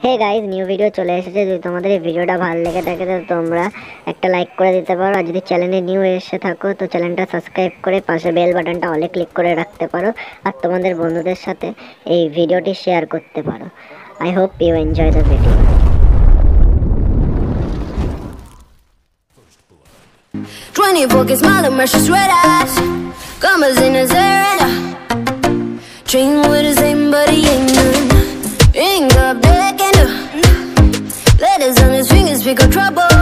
Hey guys, new video চলে এসেছে। যদি তোমাদের এই ভিডিওটা ভালো লেগে থাকে তো তোমরা একটা লাইক করে দিতে পারো, আর যদি চ্যানেলে নিউ এসে থাকো তো চ্যানেলটা সাবস্ক্রাইব করে পাশে বেল বাটনটা অলে ক্লিক করে রাখতে পারো, আর তোমাদের বন্ধুদের সাথে এই ভিডিওটি শেয়ার করতে পারো। I hope you enjoy the video. 24 que smile and rush red eyes, commas in his hair, dream with his aim, but he ain't none. Ain't got black and letters on his fingers, pick up trouble.